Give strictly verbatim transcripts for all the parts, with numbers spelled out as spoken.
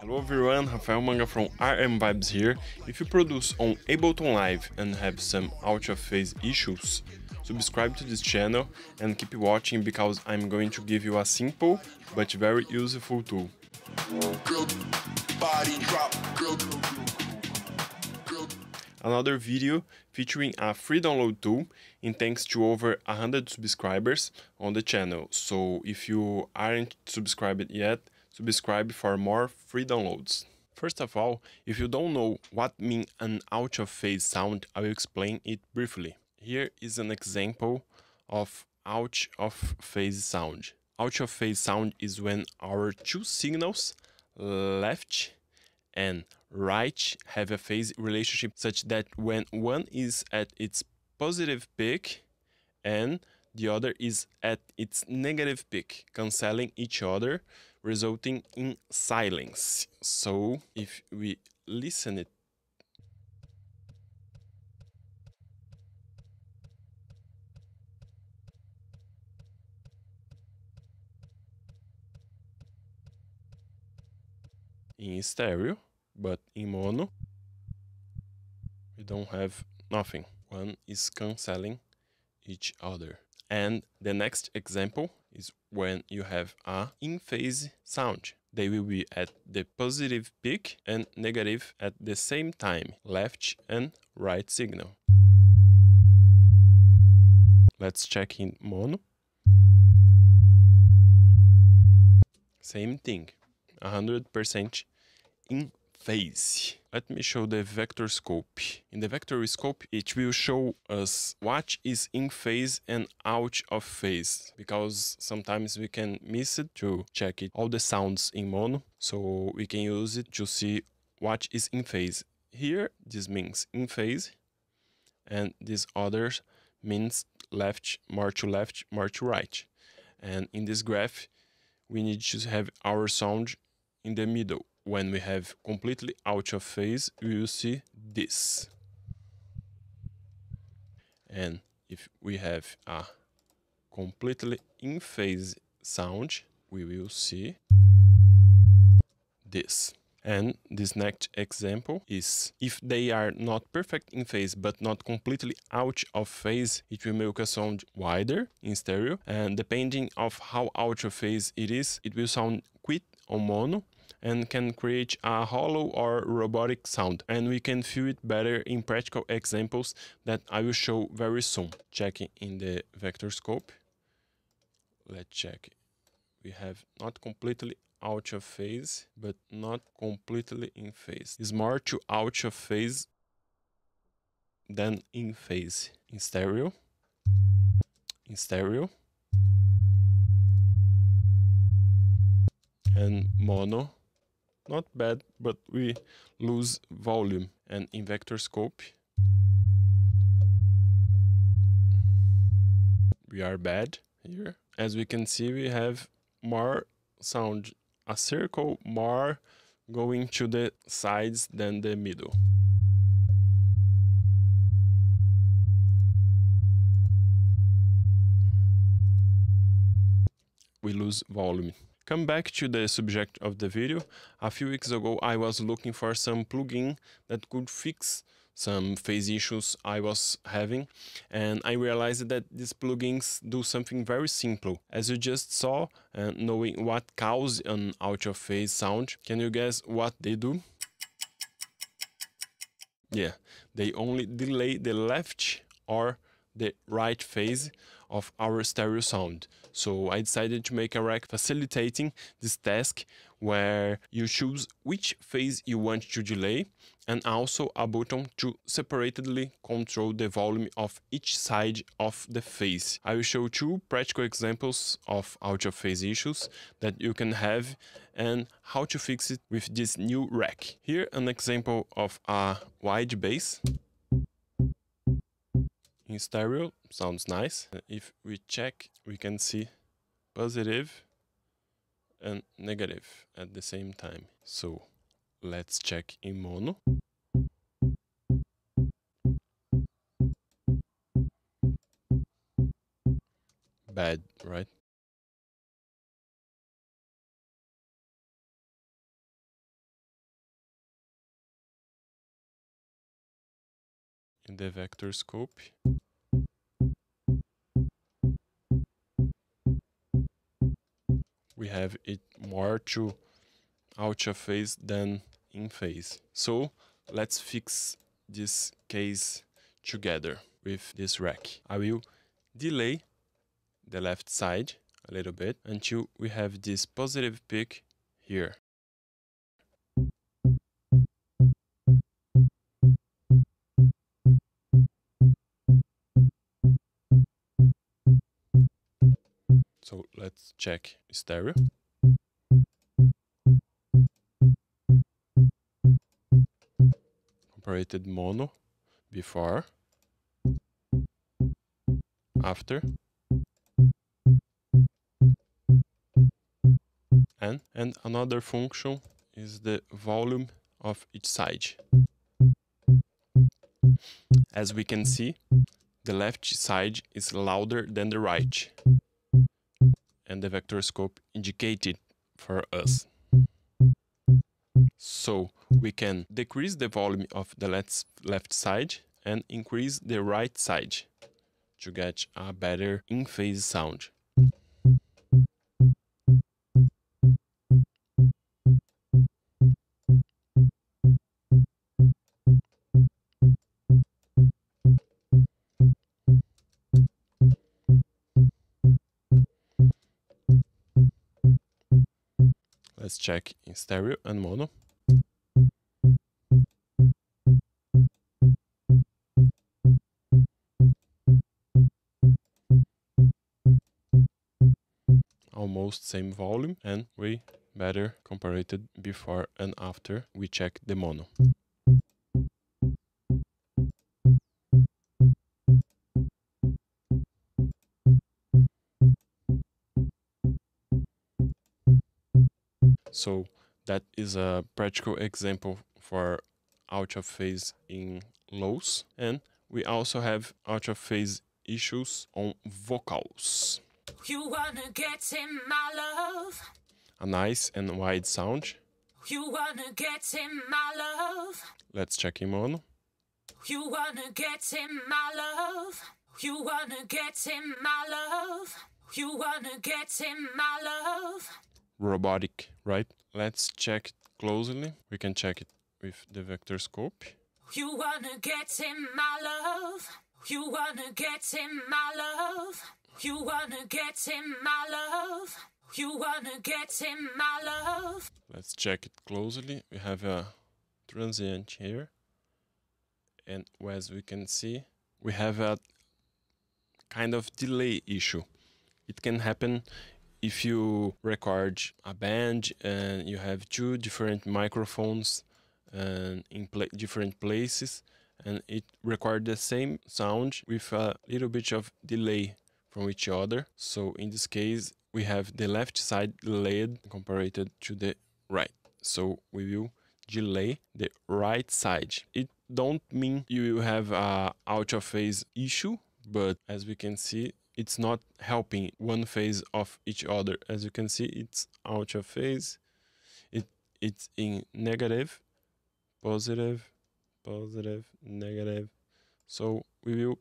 Hello everyone, Rafael Manga from R M Vibes here. If you produce on Ableton Live and have some out of phase issues, subscribe to this channel and keep watching because I'm going to give you a simple but very useful tool. Girl, body drop, girl, girl. Another video featuring a free download tool and thanks to over one hundred subscribers on the channel. So if you aren't subscribed yet, subscribe for more free downloads. First of all, if you don't know what means an out of phase sound, I will explain it briefly. Here is an example of out of phase sound. Out of phase sound is when our two signals, left and right, have a phase relationship such that when one is at its positive peak and the other is at its negative peak, canceling each other, resulting in silence. So if we listen it, in stereo, but in mono, we don't have nothing. One is canceling each other. And the next example is when you have a in-phase sound. They will be at the positive peak and negative at the same time, left and right signal. Let's check in mono. Same thing, one hundred percent in phase. Let me show the vector scope. In the vector scope, it will show us what is in phase and out of phase, because sometimes we can miss it to check it all the sounds in mono, so we can use it to see what is in phase. Here, this means in phase, and this other means left, more to left, more to right. And in this graph, we need to have our sound in the middle. When we have completely out of phase, we will see this. And if we have a completely in phase sound, we will see this. And this next example is if they are not perfect in phase but not completely out of phase, it will make a sound wider in stereo, and depending of how out of phase it is, it will sound quiet on mono and can create a hollow or robotic sound, and we can feel it better in practical examples that I will show very soon. Checking in the vector scope, let's check. We have not completely out of phase, but not completely in phase. It's more to out of phase than in phase. In stereo, in stereo, and mono, not bad, but we lose volume. And in vector scope, we are bad here. As we can see, we have more sound, a circle more going to the sides than the middle. We lose volume. Come back to the subject of the video. A few weeks ago I was looking for some plugin that could fix some phase issues I was having, and I realized that these plugins do something very simple. As you just saw, uh, knowing what causes an out of phase sound, can you guess what they do? Yeah, they only delay the left or the right phase of our stereo sound. So I decided to make a rack facilitating this task, where you choose which phase you want to delay, and also a button to separately control the volume of each side of the phase. I will show two practical examples of out of phase issues that you can have and how to fix it with this new rack. Here an example of a wide bass. In stereo, sounds nice. If we check, we can see positive and negative at the same time. So let's check in mono. Bad, right? in the vector scope. We have it more to out of phase than in phase. So let's fix this case together with this rack. I will delay the left side a little bit until we have this positive peak here. So let's check stereo. Comparated mono before, after, and and another function is the volume of each side. As we can see, the left side is louder than the right, and the vector scope indicated for us. So we can decrease the volume of the left, left side and increase the right side to get a better in-phase sound. Let's check in stereo and mono. Almost same volume, and way better compared before and after we check the mono. So that is a practical example for out of phase in lows, and we also have out of phase issues on vocals. You wanna get in my love. A nice and wide sound. You wanna get in my love. Let's check in mono. You wanna get in my love. You wanna get in my love. You wanna get in my love. Robotic, right? Let's check it closely. We can check it with the vector scope. You wanna get in my love. You wanna get in my love. You wanna get in my love. You wanna get in my love. Let's check it closely. We have a transient here, and as we can see, we have a kind of delay issue. It can happen if you record a band and you have two different microphones and in pla different places, and it records the same sound with a little bit of delay from each other. So in this case, we have the left side delayed compared to the right. So we will delay the right side. It don't mean you will have a out of phase issue, but as we can see, it's not helping one phase of each other. As you can see, it's out of phase. It it's in negative, positive, positive, negative. So we will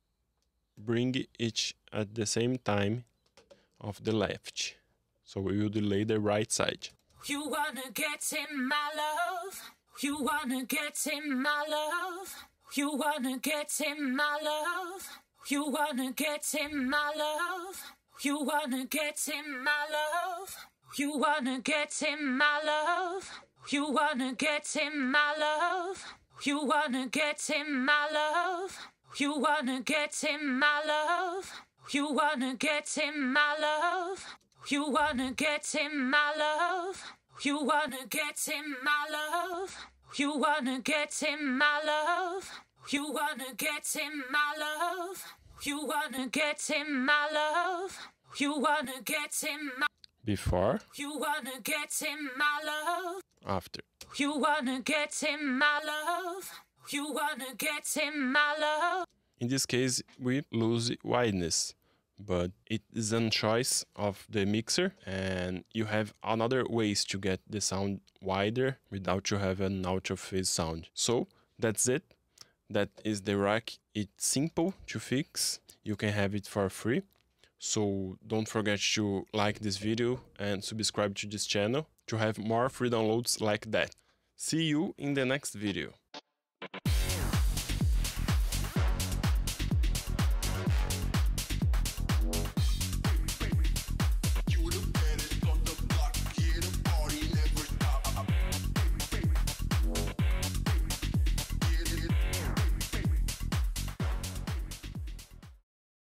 bring each at the same time of the left. So we will delay the right side. You wanna get in my love. You wanna get in my love. You wanna get in my love. You wanna get in my love. You wanna get in my love. You wanna get in my love. You wanna get in my love. You wanna get in my love. You wanna get in my love. You wanna get in my love. You wanna get in my love. You wanna get in my love. You wanna get in my love. You wanna get in my love. You wanna get in my love. You wanna get in my Before. You wanna get in my love. After. You wanna get in my love. You wanna get in my love. In this case, we lose wideness, but it is a choice of the mixer, and you have another ways to get the sound wider without you have an out of phase sound. So that's it. that is the rack. It's simple to fix. You can have it for free. So don't forget to like this video and subscribe to this channel to have more free downloads like that. See you in the next video.